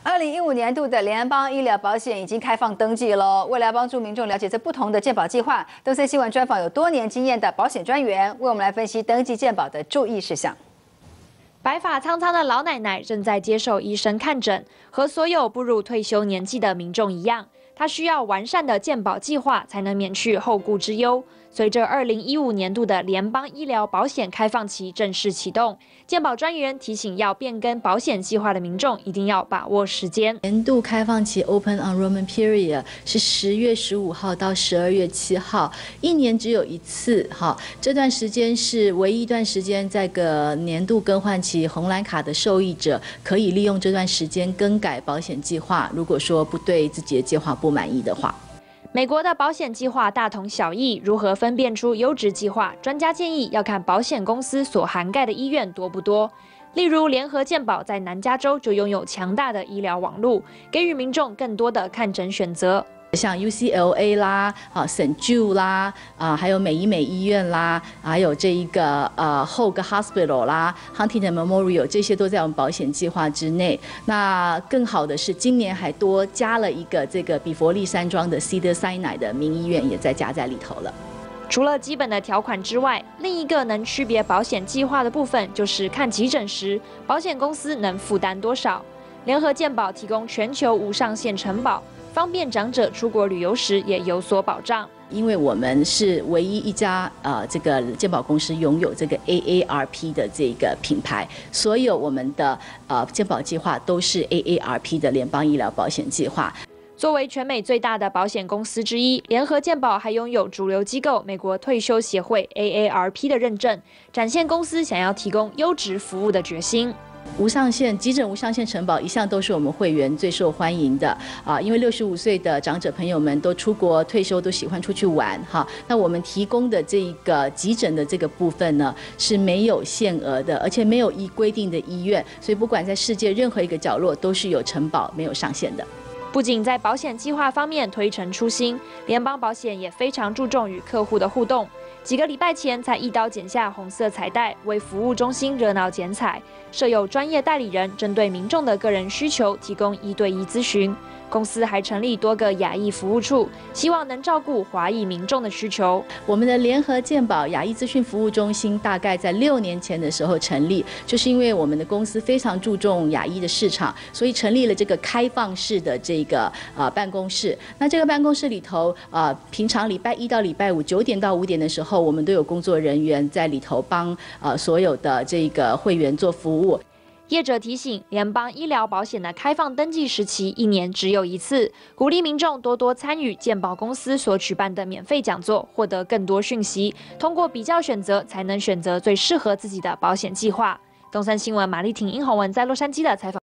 2015年度的联邦医疗保险已经开放登记喽。为了帮助民众了解这不同的健保计划，东森新闻专访有多年经验的保险专员，为我们来分析登记健保的注意事项。 白发苍苍的老奶奶正在接受医生看诊，和所有步入退休年纪的民众一样，她需要完善的健保计划才能免去后顾之忧。随着2015年度的联邦医疗保险开放期正式启动，健保专员提醒要变更保险计划的民众一定要把握时间。 年度开放期 Open Enrollment Period 是10月15号到12月7号，一年只有一次。哈，这段时间是唯一一段时间，在个年度更换期，红蓝卡的受益者可以利用这段时间更改保险计划。如果说不对自己的计划不满意的话。 美国的保险计划大同小异，如何分辨出优质计划？专家建议要看保险公司所涵盖的医院多不多。例如，联合健保在南加州就拥有强大的医疗网络，给予民众更多的看诊选择。 像 UCLA 啦、St. Jude 啦、还有美医美医院啦，还有这一个Hoag Hospital 啦、Huntington Memorial 这些都在我们保险计划之内。那更好的是，今年还多加了一个这个比佛利山庄的 Cedars-Sinai 的民医院也在加在里头了。 除了基本的条款之外，另一个能区别保险计划的部分，就是看急诊时保险公司能负担多少。联合健保提供全球无上限承保。 方便长者出国旅游时也有所保障， 因为我们是唯一一家这个健保公司拥有这个 AARP 的这个品牌，所有我们的健保计划都是 AARP 的联邦医疗保险计划。 作为全美最大的保险公司之一，联合健保还拥有主流机构美国退休协会 AARP 的认证，展现公司想要提供优质服务的决心。 无上限急诊无上限承保一向都是我们会员最受欢迎的因为65岁的长者朋友们都出国退休，都喜欢出去玩哈。那我们提供的这个急诊的这个部分呢是没有限额的，而且没有依规定的医院，所以不管在世界任何一个角落都是有承保没有上限的。 不仅在保险计划方面推陈出新，联邦保险也非常注重与客户的互动。几个礼拜前才一刀剪下红色彩带，为服务中心热闹剪彩，设有专业代理人，针对民众的个人需求提供1对1咨询。公司还成立多个亚裔服务处，希望能照顾华裔民众的需求。 我们的联合健保亚裔资讯服务中心大概在6年前的时候成立，就是因为我们的公司非常注重亚裔的市场，所以成立了这个开放式的这个办公室。那这个办公室里头平常礼拜1到礼拜59点到5点的时候，我们都有工作人员在里头帮所有的这个会员做服务。 业者提醒，联邦医疗保险的开放登记时期1年只有一次，鼓励民众多多参与健保公司所举办的免费讲座，获得更多讯息。通过比较选择，才能选择最适合自己的保险计划。东森新闻马丽婷、殷宏文在洛杉矶的采访。